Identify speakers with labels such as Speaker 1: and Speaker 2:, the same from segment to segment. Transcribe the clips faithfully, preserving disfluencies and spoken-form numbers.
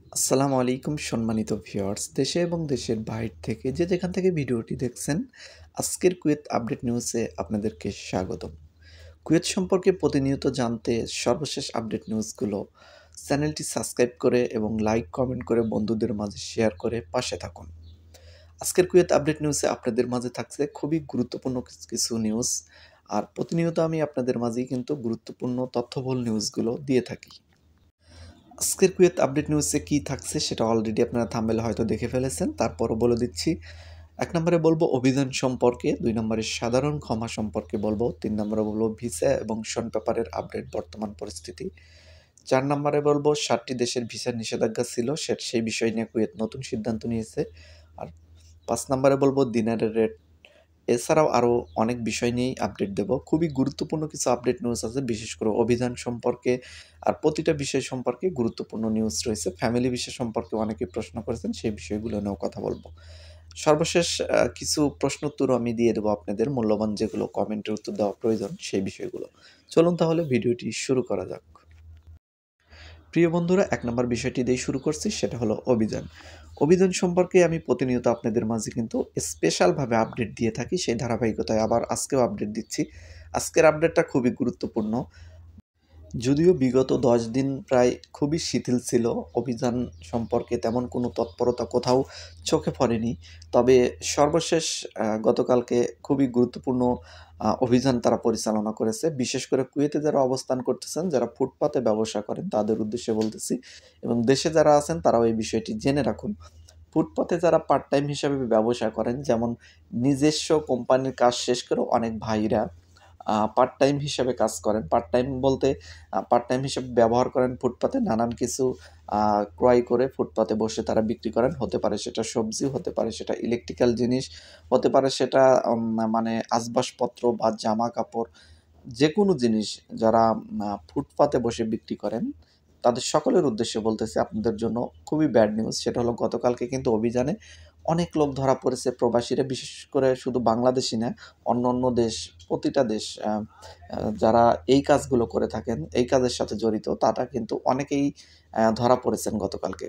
Speaker 1: আসসালামু আলাইকুম সম্মানিত ভিউয়ার্স, দেশে এবং দেশের বাইরে থেকে যে যেখান থেকে ভিডিওটি দেখছেন, আজকের কুয়েত আপডেট নিউজে আপনাদেরকে স্বাগতম। কুয়েত সম্পর্কে প্রতিনিয়ত জানতে সর্বশেষ আপডেট নিউজগুলো চ্যানেলটি সাবস্ক্রাইব করে এবং লাইক কমেন্ট করে বন্ধুদের মাঝে শেয়ার করে পাশে থাকুন। আজকের কুয়েত আপডেট নিউজে আপনাদের মাঝে থাকছে খুবই গুরুত্বপূর্ণ কিছু কিছু নিউজ। আর প্রতিনিয়ত আমি আপনাদের মাঝেই কিন্তু গুরুত্বপূর্ণ তথ্যবহুল নিউজগুলো দিয়ে থাকি। আজকের কুয়েত আপডেট নিউজে কী থাকছে সেটা অলরেডি আপনারা থাম্বনেলে হয়তো দেখে ফেলেছেন, তারপরও বলে দিচ্ছি। এক নম্বরে বলবো অভিযান সম্পর্কে, দুই নম্বরে সাধারণ ক্ষমা সম্পর্কে বলবো, তিন নম্বরে বলবো ভিসা এবং শন পেপারের আপডেট বর্তমান পরিস্থিতি, চার নম্বরে বলবো ষাটটি দেশের ভিসার নিষেধাজ্ঞা ছিল সে সেই বিষয় নিয়ে কুয়েত নতুন সিদ্ধান্ত নিয়েছে, আর পাঁচ নম্বরে বলবো দিনারের রেট। এছাড়াও আরও অনেক বিষয় নিয়েই আপডেট দেব। খুবই গুরুত্বপূর্ণ কিছু আপডেট নিউজ আছে, বিশেষ করে অভিযান সম্পর্কে। আর প্রতিটা বিষয় সম্পর্কে গুরুত্বপূর্ণ নিউজ রয়েছে। ফ্যামিলি বিষয় সম্পর্কে অনেকে প্রশ্ন করেছেন, সেই বিষয়গুলো নিয়েও কথা বলবো। সর্বশেষ আ কিছু প্রশ্ন উত্তরও আমি দিয়ে দেবো আপনাদের, মূল্যবান যেগুলো কমেন্টের উত্তর দেওয়া প্রয়োজন সেই বিষয়গুলো। চলুন তাহলে ভিডিওটি শুরু করা যাক। প্রিয় বন্ধুরা, এক নম্বর বিষয়টি দিয়ে শুরু করছি, সেটা হলো অভিযান। অভিযান সম্পর্কে আমি প্রতিনিয়ত আপনাদের মাঝে কিন্তু স্পেশালভাবে আপডেট দিয়ে থাকি, সেই ধারাবাহিকতায় আবার আজকেও আপডেট দিচ্ছি। আজকের আপডেটটা খুবই গুরুত্বপূর্ণ। যদিও বিগত দশ দিন প্রায় খুবই শিথিল ছিল, অভিযান সম্পর্কে তেমন কোনো তৎপরতা কোথাও চোখে পড়েনি। তবে সর্বশেষ আ গতকালকে খুবই গুরুত্বপূর্ণ আ অভিযান তারা পরিচালনা করেছে। বিশেষ করে কুয়েতে যারা অবস্থান করতেছেন, যারা ফুটপাতে ব্যবসা করেন তাদের উদ্দেশ্যে বলতেছি, এবং দেশে যারা আছেন তারাও এই বিষয়টি জেনে রাখুন। ফুটপাতে যারা পার্ট টাইম হিসাবে ব্যবসা করেন, যেমন নিজস্ব কোম্পানির কাজ শেষ করেও অনেক ভাইরা আ পার্ট টাইম হিসেবে কাজ করেন। পার্ট টাইম বলতে আ পার্ট টাইম হিসেবে ব্যবহার করেন ফুটপাতে নানান কিছু আ ক্রয় করে ফুটপাতে বসে তারা বিক্রি করেন। হতে পারে সেটা সবজি, হতে পারে সেটা ইলেকট্রিক্যাল জিনিস, হতে পারে সেটা উম মানে আসবাবপত্র বা জামা-কাপড়, যেকোনো জিনিস যারা আ ফুটপাতে বসে বিক্রি করেন, তাদের সকলের উদ্দেশ্যে বলতেছি আপনাদের জন্য খুবই ব্যাড নিউজ। সেটা হলো গতকালকে কিন্তু অভিযানে অনেক লোক ধরা পড়েছে, প্রবাসীরা, বিশেষ করে শুধু বাংলাদেশী না, অন্যান্য দেশ, প্রতিটা দেশ আ আ যারা এই কাজগুলো করে থাকেন, এই কাজের সাথে জড়িত, তারা কিন্তু অনেকেই আ ধরা পড়েছেন গতকালকে।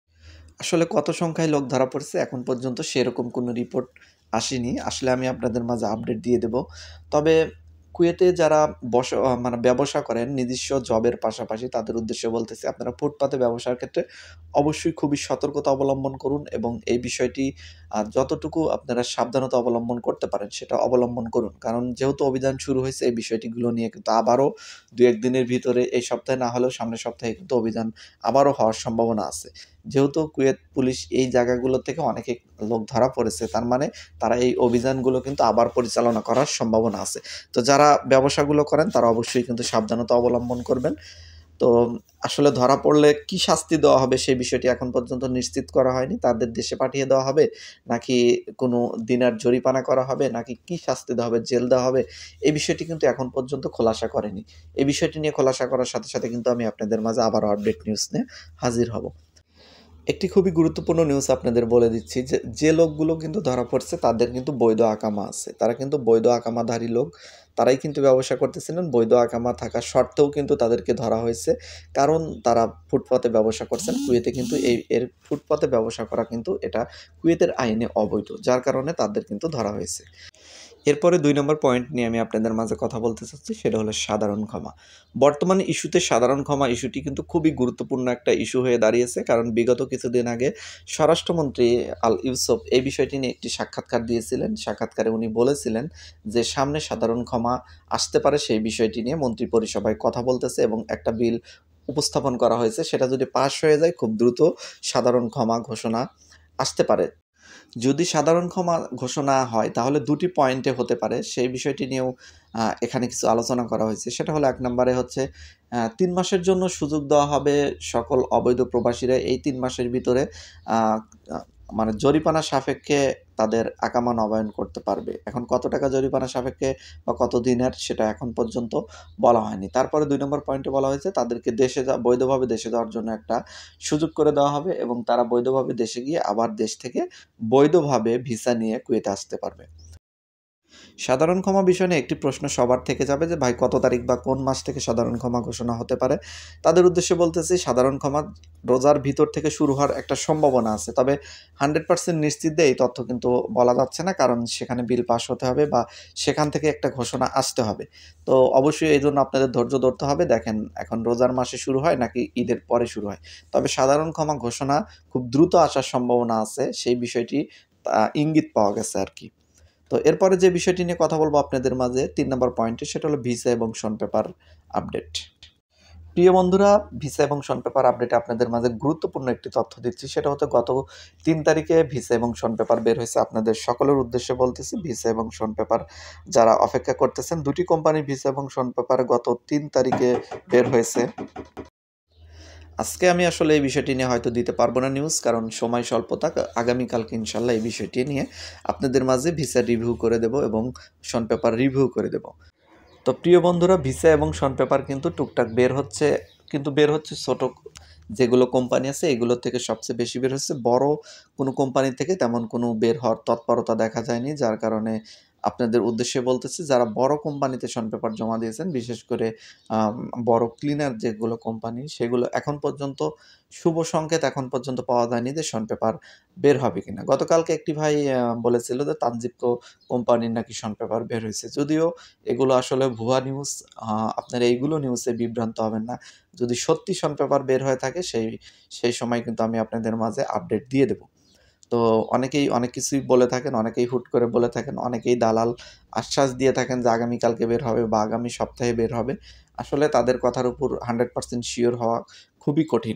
Speaker 1: আসলে কত সংখ্যায় লোক ধরা পড়ছে এখন পর্যন্ত সেরকম কোনো রিপোর্ট আসেনি। আসলে আমি আপনাদের মাঝে আপডেট দিয়ে দেব। তবে কুয়েতে যারা বস আ মানে ব্যবসা করেন নিজস্ব জবের পাশাপাশি, তাদের উদ্দেশ্যে বলতেছি, আপনারা ফুটপাতে ব্যবসার ক্ষেত্রে অবশ্যই খুবই সতর্কতা অবলম্বন করুন এবং এই বিষয়টি আ যতটুকু আপনারা সাবধানতা অবলম্বন করতে পারেন সেটা অবলম্বন করুন। কারণ যেহেতু অভিযান শুরু হয়েছে, এই বিষয়টিগুলো নিয়ে কিন্তু আবারও দুই এক দিনের ভিতরে, এই সপ্তাহে না হলেও সামনের সপ্তাহে কিন্তু অভিযান আবারও হওয়ার সম্ভাবনা আছে। যেহেতু কুয়েত পুলিশ এই জায়গাগুলো থেকে অনেকে লোক ধরা পড়েছে, তার মানে তারা এই অভিযানগুলো কিন্তু আবার পরিচালনা করার সম্ভাবনা আছে। তো যারা ব্যবসাগুলো করেন তারা অবশ্যই কিন্তু সাবধানতা অবলম্বন করবেন। তো আসলে ধরা পড়লে কি শাস্তি দেওয়া হবে সেই বিষয়টি এখন পর্যন্ত নিশ্চিত করা হয়নি। তাদের দেশে পাঠিয়ে দেওয়া হবে, নাকি কোনো দিনার জরিমানা করা হবে, নাকি কি শাস্তি দেওয়া হবে, জেল দেওয়া হবে, এই বিষয়টি কিন্তু এখন পর্যন্ত খোলাসা করেনি। এই বিষয়টি নিয়ে খোলাসা করার সাথে, সাথে কিন্তু আমি আপনাদের মাঝে আবারও আপডেট নিউজ নিয়ে হাজির হব। একটি খুবই গুরুত্বপূর্ণ নিউজ আপনাদের বলে দিচ্ছি যে, যে লোকগুলো কিন্তু ধরা পড়ছে তাদের কিন্তু বৈধ আকামা আছে। তারা কিন্তু বৈধ আকামাধারী লোক। তারাই কিন্তু ব্যবসা করতেছিলেন। বৈধ আকামা থাকা সত্ত্বেও কিন্তু তাদেরকে ধরা হয়েছে। কারণ তারা ফুটপাতে ব্যবসা করছেন। কুয়েতে কিন্তু এই এর ফুটপাতে ব্যবসা করা কিন্তু এটা কুয়েতের আইনে অবৈধ। যার কারণে তাদের কিন্তু ধরা হয়েছে। এরপরে দুই নম্বর পয়েন্ট নিয়ে আমি আপনাদের মাঝে কথা বলতে চাচ্ছি, সেটা হলো সাধারণ ক্ষমা। বর্তমানে ইস্যুতে সাধারণ ক্ষমা ইস্যুটি কিন্তু খুবই গুরুত্বপূর্ণ একটা ইস্যু হয়ে দাঁড়িয়েছে। কারণ বিগত কিছুদিন আগে স্বরাষ্ট্রমন্ত্রী আল ইউসুফ এই বিষয়টি নিয়ে একটি সাক্ষাৎকার দিয়েছিলেন। সাক্ষাৎকারে উনি বলেছিলেন যে সামনে সাধারণ ক্ষমা আসতে পারে, সেই বিষয়টি নিয়ে মন্ত্রিপরিষভায় কথা বলতেছে এবং একটা বিল উপস্থাপন করা হয়েছে। সেটা যদি পাস হয়ে যায়, খুব দ্রুত সাধারণ ক্ষমা ঘোষণা আসতে পারে। যদি সাধারণ ক্ষমা ঘোষণা হয় তাহলে দুটি পয়েন্টে হতে পারে। সেই বিষয়টি নিয়েও আ এখানে কিছু আলোচনা করা হয়েছে। সেটা হলো এক নম্বরে হচ্ছে আ তিন মাসের জন্য সুযোগ দেওয়া হবে সকল অবৈধ প্রবাসীরা এই তিন মাসের ভিতরে আ আ মানে জরিমানা সাপেক্ষে তাদের আকামা নবায়ন করতে পারবে। এখন কত টাকা জরিমানা সাপেক্ষে বা কত দিনের সেটা এখন পর্যন্ত বলা হয়নি। তারপরে দুই নম্বর পয়েন্টে বলা হয়েছে তাদেরকে দেশে যা বৈধভাবে দেশে যাওয়ার জন্য একটা সুযোগ করে দেওয়া হবে এবং তারা বৈধভাবে দেশে গিয়ে আবার দেশ থেকে বৈধভাবে ভিসা নিয়ে কুয়েতে আসতে পারবে। সাধারণ ক্ষমা বিষয় নিয়ে একটি প্রশ্ন সবার থেকে যাবে যে ভাই কত তারিখ বা কোন মাস থেকে সাধারণ ক্ষমা ঘোষণা হতে পারে? তাদের উদ্দেশ্যে বলতেছি সাধারণ ক্ষমা রোজার ভিতর থেকে শুরু হওয়ার একটা সম্ভাবনা আছে। তবে একশো পার্সেন্ট নিশ্চিত দিয়ে এই তথ্য কিন্তু বলা যাচ্ছে না। কারণ সেখানে বিল পাস হতে হবে বা সেখান থেকে একটা ঘোষণা আসতে হবে। তো অবশ্যই এইজন্য আপনাদের ধৈর্য ধরতে হবে। দেখেন এখন রোজার মাসে শুরু হয় নাকি ঈদের পরে শুরু হয়। তবে সাধারণ ক্ষমা ঘোষণা খুব দ্রুত আসার সম্ভাবনা আছে। সেই বিষয়টি আ ইঙ্গিত পাওয়া গেছে আরকি। তো এরপরে যে বিষয়টি নিয়ে কথা বলবো আপনাদের মাঝে তিন নম্বর পয়েন্টে সেটা হলো ভিসা এবং শন পেপার আপডেট। প্রিয় বন্ধুরা, ভিসা এবং শন পেপার আপডেটে আপনাদের মাঝে গুরুত্বপূর্ণ একটি তথ্য দিচ্ছি। সেটা হচ্ছে গত তিন তারিখে ভিসা এবং শন পেপার বের হয়েছে। আপনাদের সকলের উদ্দেশ্যে বলতেছি ভিসা এবং শন পেপার যারা অপেক্ষা করতেছেন, দুটি কোম্পানির ভিসা এবং শন পেপার গত তিন তারিখে বের হয়েছে। আজকে আমি আসলে এই বিষয়টি নিয়ে হয়তো দিতে পারবো না নিউজ, কারণ সময় স্বল্পতা। আগামীকালকে ইনশাল্লাহ এই বিষয়টি নিয়ে আপনাদের মাঝে ভিসা রিভিউ করে দেব এবং শন পেপার রিভিউ করে দেব। তো প্রিয় বন্ধুরা, ভিসা এবং শন পেপার কিন্তু টুকটাক বের হচ্ছে, কিন্তু বের হচ্ছে ছোট যেগুলো কোম্পানি আছে এগুলো থেকে সবচেয়ে বেশি বের হচ্ছে। বড় কোনো কোম্পানি থেকে তেমন কোনো বের হওয়ার তৎপরতা দেখা যায়নি, যার কারণে আপনাদের উদ্দেশ্যে বলতেছি যারা বড় কোম্পানিতে শন পেপার জমা দিয়েছেন, বিশেষ করে আম বড় ক্লিনার যেগুলো কোম্পানি সেগুলো এখন পর্যন্ত শুভ সংকেত এখন পর্যন্ত পাওয়া যায়নি যে শন পেপার বের হবে কিনা। গতকালকে একটি ভাই আ বলেছিল যে তানজিপকো কোম্পানির নাকি শন পেপার বের হয়েছে। যদিও এগুলো আসলে ভুয়া নিউজ। আ আপনারা এইগুলো নিউজে বিভ্রান্ত হবেন না। যদি সত্যি শন পেপার বের হয়ে থাকে সেই সেই সময় কিন্তু আমি আপনাদের মাঝে আপডেট দিয়ে দেব। তো অনেকেই অনেক কিছুই বলে থাকেন, অনেকেই হুট করে বলে থাকেন, অনেকেই দালাল আশ্বাস দিয়ে থাকেন যে আগামীকালকে বের হবে বা আগামী সপ্তাহে বের হবে। আসলে তাদের কথার উপর একশো পার্সেন্ট সিওর হওয়া খুবই কঠিন।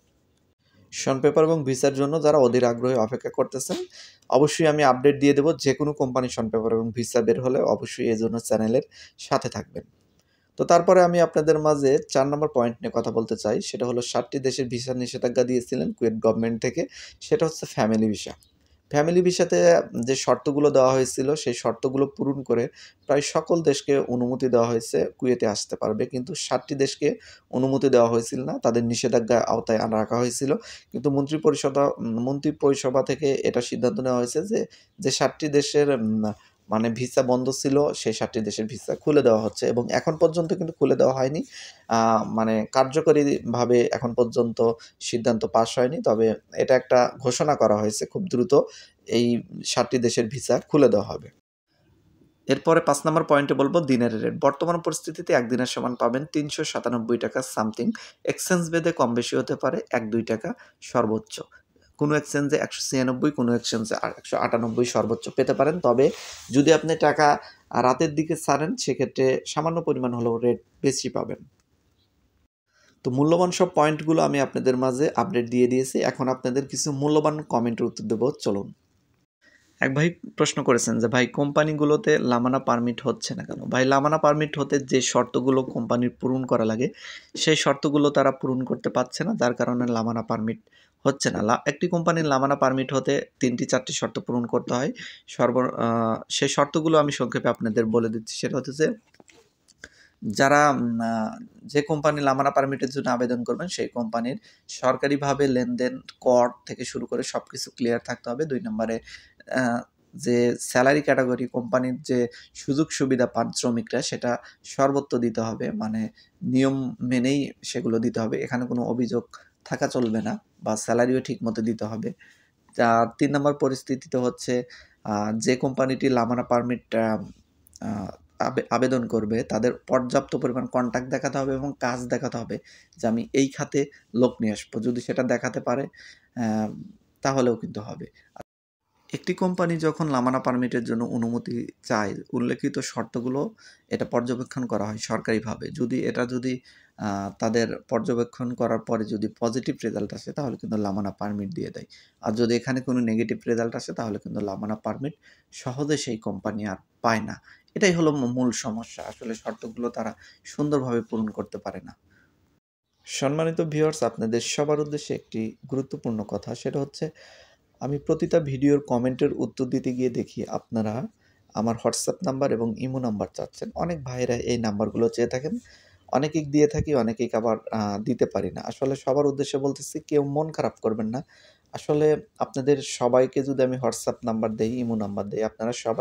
Speaker 1: শন পেপার এবং ভিসার জন্য যারা অধীর আগ্রহে অপেক্ষা করতেছেন, অবশ্যই আমি আপডেট দিয়ে দেব। যেকোনো কোম্পানির শন পেপার এবং ভিসা বের হলে অবশ্যই এজন্য চ্যানেলের সাথে থাকবেন। তো তারপরে আমি আপনাদের মাঝে চার নম্বর পয়েন্ট নিয়ে কথা বলতে চাই। সেটা হলো সাত টি দেশের ভিসার নিষেধাজ্ঞা দিয়েছিলেন কুয়েত গভর্নমেন্ট থেকে। সেটা হচ্ছে ফ্যামিলি ভিসা। ফ্যামিলি ভিসাতে যে শর্তগুলো দেওয়া হয়েছিল সেই শর্তগুলো পূরণ করে প্রায় সকল দেশকে অনুমতি দেওয়া হয়েছে কুয়েতে আসতে পারবে। কিন্তু সাত টি দেশকে অনুমতি দেওয়া হয়েছিল না। তাদের নিষেধাজ্ঞার আওতায় আনা রাখা হয়েছিল। কিন্তু মন্ত্রী পরিষদা উম মন্ত্রী পরিসভা থেকে এটা সিদ্ধান্ত নেওয়া হয়েছে যে, যে সাত টি দেশের উম মানে ভিসা বন্ধ ছিল সেই সাত টি দেশের ভিসা খুলে দেওয়া হচ্ছে এবং এখন পর্যন্ত কিন্তু খুলে দেওয়া হয়নি। আ মানে কার্যকরীভাবে এখন পর্যন্ত সিদ্ধান্ত পাস হয়নি। তবে এটা একটা ঘোষণা করা হয়েছে খুব দ্রুত এই সাত টি দেশের ভিসা খুলে দেওয়া হবে। এরপরে পাঁচ নম্বর পয়েন্টে বলব দিনের রেট। বর্তমান পরিস্থিতিতে এক দিনের সমান পাবেন তিনশো সাতানব্বই টাকা সামথিং। এক্সচেঞ্জ ভেদে কম বেশি হতে পারে এক দুই টাকা সর্বোচ্চ। কোনো এক্সচেঞ্জে একশো ছিয়ানব্বই, কোনো এক্সচেঞ্জে আ একশো আটানব্বই সর্বোচ্চ পেতে পারেন। তবে যদি আপনি টাকা আ রাতের দিকে ছাড়েন সেক্ষেত্রে সামান্য পরিমাণ হলেও রেট বেশি পাবেন। তো মূল্যবান সব পয়েন্টগুলো আমি আপনাদের মাঝে আপডেট দিয়ে দিয়েছি। এখন আপনাদের কিছু মূল্যবান কমেন্টের উত্তর দেব, চলুন। এক ভাই প্রশ্ন করেছেন যে ভাই কোম্পানিগুলোতে লামানা পারমিট হচ্ছে না কেন? ভাই লামানা পারমিট হতে যে শর্তগুলো কোম্পানির পূরণ করা লাগে সেই শর্তগুলো তারা পূরণ করতে পারছে না, যার কারণে লামানা পারমিট হচ্ছে না। লা একটি কোম্পানির লামানা পারমিট হতে তিন টি চার টি শর্ত পূরণ করতে হয়। সর্ব আ সেই শর্তগুলো আমি সংক্ষেপে আপনাদের বলে দিচ্ছি। সেটা হচ্ছে যে যারা উম আ যে কোম্পানি লামানা পারমিটের জন্য আবেদন করবেন সেই কোম্পানির সরকারিভাবে লেনদেন, কর থেকে শুরু করে সবকিছু ক্লিয়ার থাকতে হবে। দুই নম্বরে আ যে সেলারি ক্যাটেগরি কোম্পানির যে সুযোগ সুবিধা পান শ্রমিকরা সেটা সর্বত্র দিতে হবে। মানে নিয়ম মেনেই সেগুলো দিতে হবে। এখানে কোনো অভিযোগ থাকা চলবে না বা সেলারিও ঠিকমতো দিতে হবে। আর তিন নম্বর পরিস্থিতিতে হচ্ছে আ যে কোম্পানিটি লামানা পারমিট আ আ আবে আবেদন করবে তাদের পর্যাপ্ত পরিমাণ কনট্যাক্ট দেখাতে হবে এবং কাজ দেখাতে হবে যে আমি এই খাতে লোক নিয়ে আসবো। যদি সেটা দেখাতে পারে অ্যা তাহলেও কিন্তু হবে। একটি কোম্পানি যখন লামানা পারমিটের জন্য অনুমতি চায়, উল্লেখিত শর্তগুলো এটা পর্যবেক্ষণ করা হয় সরকারিভাবে। যদি এটা যদি আ তাদের পর্যবেক্ষণ করার পরে যদি পজিটিভ রেজাল্ট আসে তাহলে কিন্তু লামানা পারমিট দিয়ে দেয়। আর যদি এখানে কোনো নেগেটিভ রেজাল্ট আসে তাহলে কিন্তু লামানা পারমিট সহজে সেই কোম্পানি আর পায় না। এটাই হলো মূ মূল সমস্যা। আসলে শর্তগুলো তারা সুন্দরভাবে পূরণ করতে পারে না। সম্মানিত ভিউয়ার্স, আপনাদের সবার উদ্দেশ্যে একটি গুরুত্বপূর্ণ কথা, সেটা হচ্ছে আমি প্রতিটা ভিডিওর কমেন্টের উত্তর দিতে গিয়ে দেখি আপনারা আমার হোয়াটসঅ্যাপ নাম্বার এবং ইমো নাম্বার চাচ্ছেন। অনেক ভাইয়েরা এই নাম্বারগুলো চেয়ে থাকেন। অনেকেই দিয়ে থাকি, অনেকেই আবার আ দিতে পারি না। আসলে সবার উদ্দেশ্যে বলতেছি কেউ মন খারাপ করবেন না। আসলে আপনাদের সবাইকে যদি আমি হোয়াটসঅ্যাপ নাম্বার দেই, ইমো নাম্বার দেই, আপনারা সবাই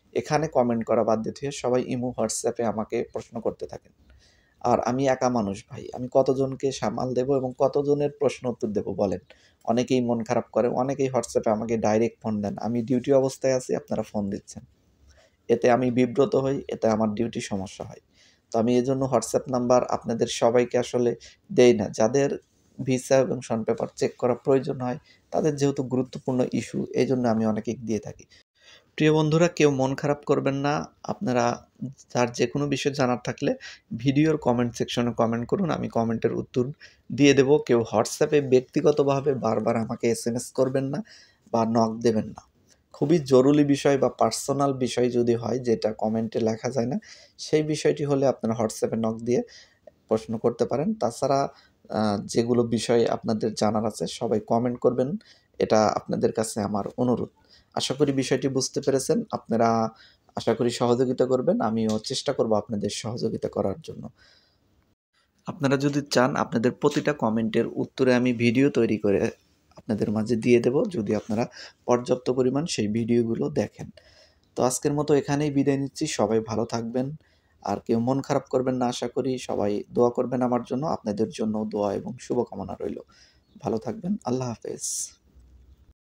Speaker 1: এখানে কমেন্ট করা বাদ দিয়ে সবাই ইমো, হোয়াটসঅ্যাপে আমাকে প্রশ্ন করতে থাকেন। আর আমি একা মানুষ ভাই। আমি কতজনকে সামাল দেবো এবং কতজনের প্রশ্ন উত্তর দেবো বলেন? অনেকেই মন খারাপ করে, অনেকেই হোয়াটসঅ্যাপে আমাকে ডাইরেক্ট ফোন দেন। আমি ডিউটি অবস্থায় আছি, আপনারা ফোন দিচ্ছেন। এতে আমি বিব্রত হই, এতে আমার ডিউটি সমস্যা হয়। তো আমি এজন্য হোয়াটসঅ্যাপ নাম্বার আপনাদের সবাইকে আসলে দেই না। যাদের ভিসা এবং সন পেপার চেক করা প্রয়োজন হয়, তাদের যেহেতু গুরুত্বপূর্ণ ইস্যু, এজন্য আমি অনেকে দিয়ে থাকি। প্রিয় বন্ধুরা, কেউ মন খারাপ করবেন না। আপনারা যার যেকোনো বিষয় জানার থাকলে ভিডিওর কমেন্ট সেকশনে কমেন্ট করুন। আমি কমেন্টের উত্তর দিয়ে দেব। কেউ হোয়াটসঅ্যাপে ব্যক্তিগতভাবে বারবার আমাকে এসএমএস করবেন না বা নক দেবেন না। খুবই জরুরি বিষয় বা পার্সোনাল বিষয় যদি হয় যেটা কমেন্টে লেখা যায় না, সেই বিষয়টি হলে আপনারা হোয়াটসঅ্যাপে নক দিয়ে প্রশ্ন করতে পারেন। তাছাড়া আ যেগুলো বিষয় আপনাদের জানার আছে সবাই কমেন্ট করবেন। এটা আপনাদের কাছে আমার অনুরোধ। আশা করি বিষয়টি বুঝতে পেরেছেন। আপনারা আশা করি সহযোগিতা করবেন। আমিও চেষ্টা করব আপনাদের সহযোগিতা করার জন্য। আপনারা যদি চান আপনাদের প্রতিটা কমেন্টের উত্তরে আমি ভিডিও তৈরি করে আপনাদের মাঝে দিয়ে দেব, যদি আপনারা পর্যাপ্ত পরিমাণ সেই ভিডিওগুলো দেখেন। তো আজকের মতো এখানেই বিদায় নিচ্ছি। সবাই ভালো থাকবেন। আর কেউ মন খারাপ করবেন না আশা করি। সবাই দোয়া করবেন আমার জন্য। আপনাদের জন্যও দোয়া এবং শুভকামনা রইল। ভালো থাকবেন। আল্লাহ হাফেজ।